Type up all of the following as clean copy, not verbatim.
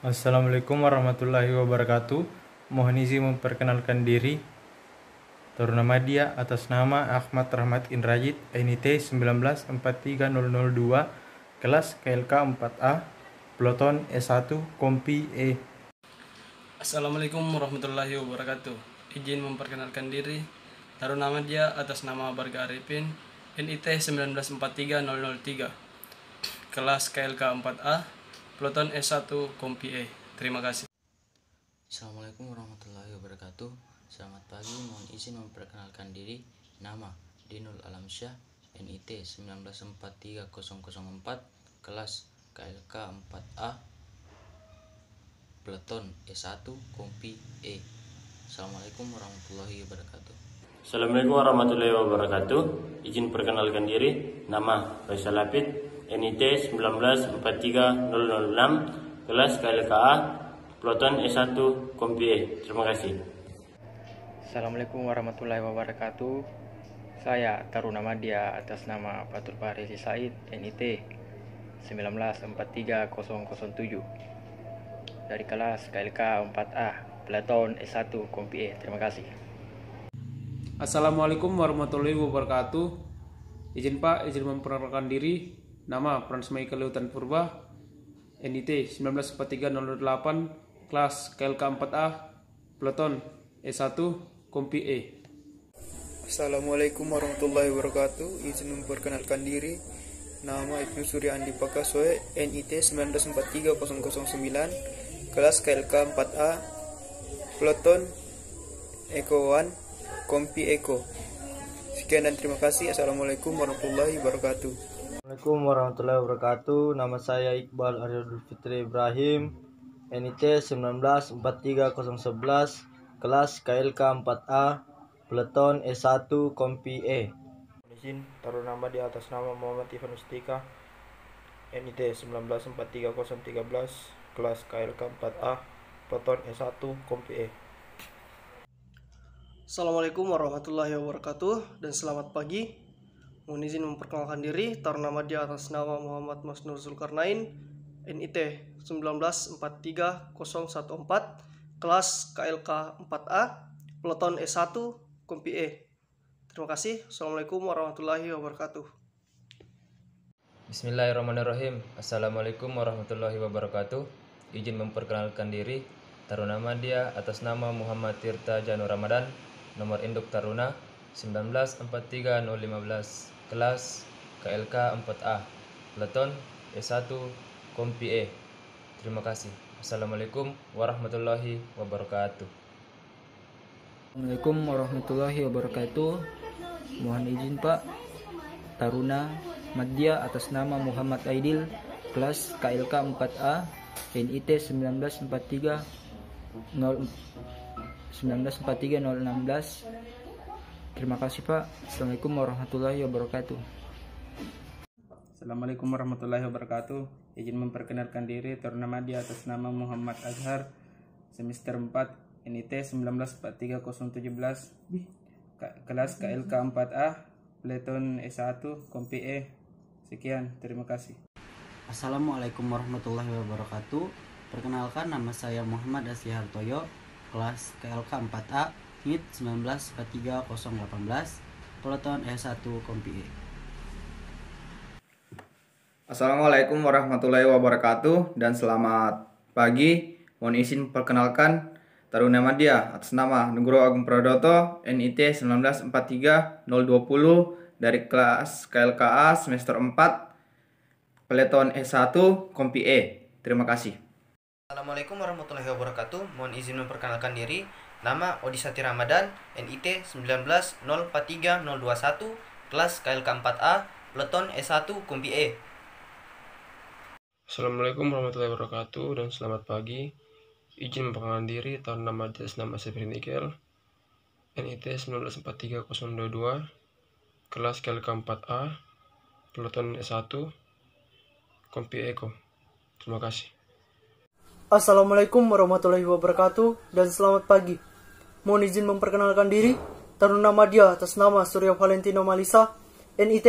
Assalamualaikum warahmatullahi wabarakatuh. Mohon izin memperkenalkan diri. Taruna Madya atas nama Ahmad Rahmat Indrajit, NIT 1943002, kelas KLK 4A, Ploton S1, Kompi E. Assalamualaikum warahmatullahi wabarakatuh. Izin memperkenalkan diri. Taruna Madya atas nama Barga Arifin, NIT 1943003, kelas KLK 4A, Ploton S1, Kompi E. Terima kasih. Assalamualaikum warahmatullahi wabarakatuh. Selamat pagi, mohon izin memperkenalkan diri. Nama Dinul Alamsyah, NIT 1943004, kelas KLK 4A, Peleton S1, Kompi E. Assalamualaikum warahmatullahi wabarakatuh. Assalamualaikum warahmatullahi wabarakatuh. Izin perkenalkan diri. Nama Faisal Hafid, NIT 1943006, kelas KLKA, Ploton S1, Kompi E. Terima kasih. Assalamualaikum warahmatullahi wabarakatuh. Saya Taruna Madya atas nama Fatul Fahri Said, NIT 1943007, dari kelas KLK 4A, Ploton S1, Kompi E. Terima kasih. Assalamualaikum warahmatullahi wabarakatuh. Izin memperkenalkan diri. Nama Frans Michael Leutan Purba, NIT 1943008, kelas KLK 4A, Ploton S1, Kompi E. Assalamualaikum warahmatullahi wabarakatuh. Izin memperkenalkan diri. Nama Ibnu Surya Andi Pakasoe, NIT 1943009, kelas KLK 4A, Ploton Eko 1, Kompi Eko. Sekian dan terima kasih. Assalamualaikum warahmatullahi wabarakatuh. Assalamualaikum warahmatullahi wabarakatuh. Nama saya Iqbal Aryadul Fitri Ibrahim, NIT 1943011, kelas KLK 4A, Peleton S1, Kompi E. Izin taruh nama di atas nama Muhammad Ivan Ustika, NIT 1943013, kelas KLK 4A, Peleton S1, Kompi E. Assalamualaikum warahmatullahi wabarakatuh dan selamat pagi. Mohon izin memperkenalkan diri. Taruna Madya atas nama Muhammad Masnur Zulkarnain, NIT 1943014, kelas KLK 4A, Ploton S1, Kompi E. Terima kasih. Assalamualaikum warahmatullahi wabarakatuh. Bismillahirrahmanirrahim. Assalamualaikum warahmatullahi wabarakatuh. Izin memperkenalkan diri. Taruna Madya atas nama Muhammad Tirta Janur Ramadan, nomor induk Taruna 1943015, kelas KLK 4A, Peleton S1, Kompi E. Terima kasih. Assalamualaikum warahmatullahi wabarakatuh. Assalamualaikum warahmatullahi wabarakatuh. Mohon izin Pak, Taruna Madya atas nama Muhammad Aidil, kelas KLK 4A, NIT 1943016. Terima kasih Pak. Assalamualaikum warahmatullahi wabarakatuh. Assalamualaikum warahmatullahi wabarakatuh. Izin memperkenalkan diri. Taruna Madya atas nama Muhammad Azhar, semester 4, NIT 1943017, kelas KLK 4A, Peleton S1, Kompi E. Sekian, terima kasih. Assalamualaikum warahmatullahi wabarakatuh. Perkenalkan, nama saya Muhammad Asy Hartoyo, kelas KLK 4A, NIT 1943018, Peleton S1, Kompi E. Assalamualaikum warahmatullahi wabarakatuh dan selamat pagi. Mohon izin perkenalkan Taruna Madya atas nama Nugroho Agung Pradoto, NIT 1943020, dari kelas KLKA semester 4, Peleton S1, Kompi E. Terima kasih. Assalamualaikum warahmatullahi wabarakatuh. Mohon izin memperkenalkan diri. Nama Odisati Ramadan, NIT 1904321, kelas KLK 4A, Peleton S1, Kompi E. Assalamualaikum warahmatullahi wabarakatuh dan selamat pagi. Izin memperkenalkan diri. Taruna Madya atas nama Sepri Nikel, NIT 1943022, kelas KLK 4A, Peleton S1, Kompi Eko. Terima kasih. Assalamualaikum warahmatullahi wabarakatuh dan selamat pagi. Mohon izin memperkenalkan diri. Taruna Madya atas nama Surya Valentino Malisa, NIT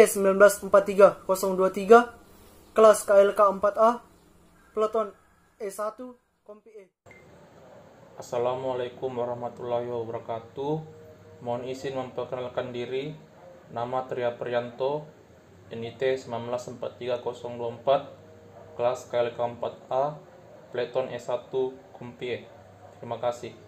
1943023, kelas KLK 4A, Peleton S1, Kompi E. Assalamualaikum warahmatullahi wabarakatuh. Mohon izin memperkenalkan diri. Nama Tria Priyanto, NIT 1943024, kelas KLK 4A, Pleton E1 Kompi E. Terima kasih.